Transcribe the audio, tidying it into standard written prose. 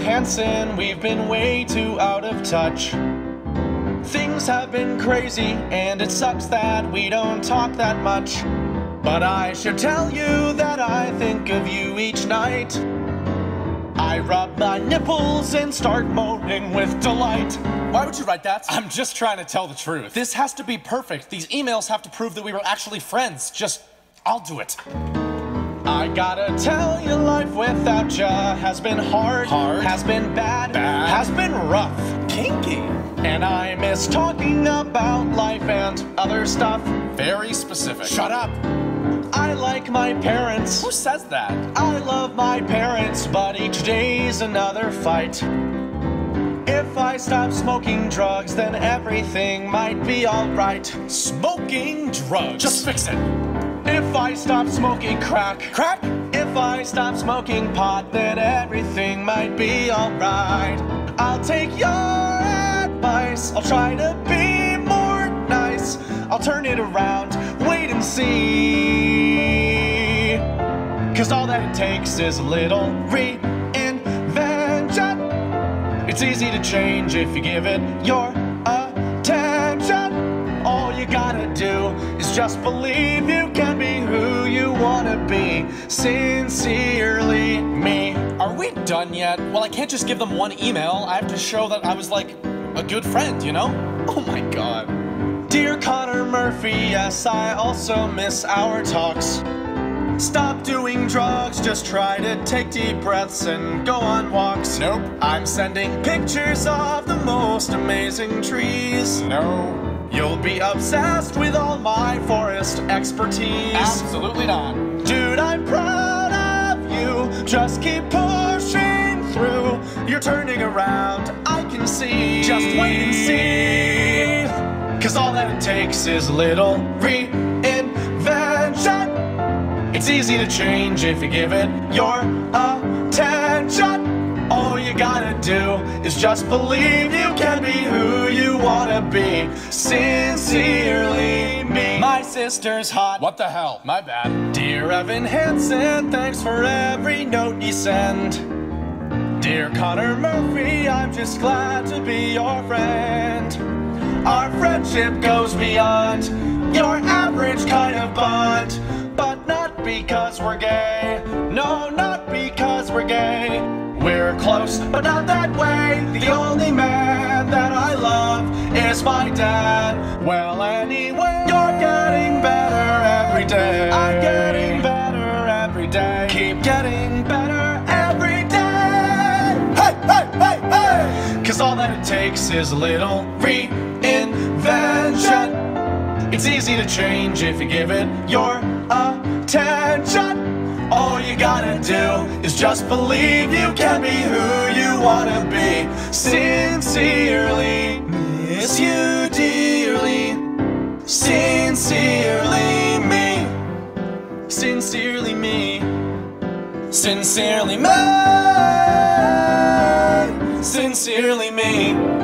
Hansen, we've been way too out of touch. Things have been crazy, and it sucks that we don't talk that much. But I should tell you that I think of you each night. I rub my nipples and start moaning with delight. Why would you write that? I'm just trying to tell the truth. This has to be perfect. These emails have to prove that we were actually friends. I'll do it. I gotta tell you, life without ya has been hard, has been bad, has been rough, kinky. And I miss talking about life and other stuff. Very specific. Shut up. I like my parents. Who says that? I love my parents, but each day's another fight. If I stop smoking drugs, then everything might be alright. Smoking drugs? Just fix it. If I stop smoking crack, if I stop smoking pot, then everything might be alright. I'll take your advice, I'll try to be more nice. I'll turn it around, wait and see. 'Cause all that it takes is a little reinvention. It's easy to change if you give it your attention. All you gotta do is just believe you can be who you wanna be. Sincerely me. Are we done yet? Well, I can't just give them one email. I have to show that I was like a good friend, you know? Oh my god. Dear Connor Murphy, yes, I also miss our talks. Stop doing drugs, just try to take deep breaths and go on walks. Nope. I'm sending pictures of the most amazing trees. No. You'll be obsessed with all my forest expertise. Absolutely not. Dude, I'm proud of you. Just keep pushing through. You're turning around, I can see. Just wait and see. 'Cause all that it takes is a little reinvention. It's easy to change if you give it your attention. All you gotta do is just believe you can be who you wanna be. Sincerely me. My sister's hot. What the hell? My bad. Dear Evan Hansen, thanks for every note you send. Dear Connor Murphy, I'm just glad to be your friend. Our friendship goes beyond your average kind of bond. But not because we're gay. No, not because we're gay. We're close, but not that way. The only man that I love is my dad. Well, anyway, you're getting better every day. I'm getting better every day. Keep getting better every day. Hey, hey, hey, hey! 'Cause all that it takes is a little reinvention. It's easy to change if you give it your attention. All you gotta do is just believe you can be who you wanna be. Sincerely miss you dearly. Sincerely me. Sincerely me. Sincerely me. Sincerely me.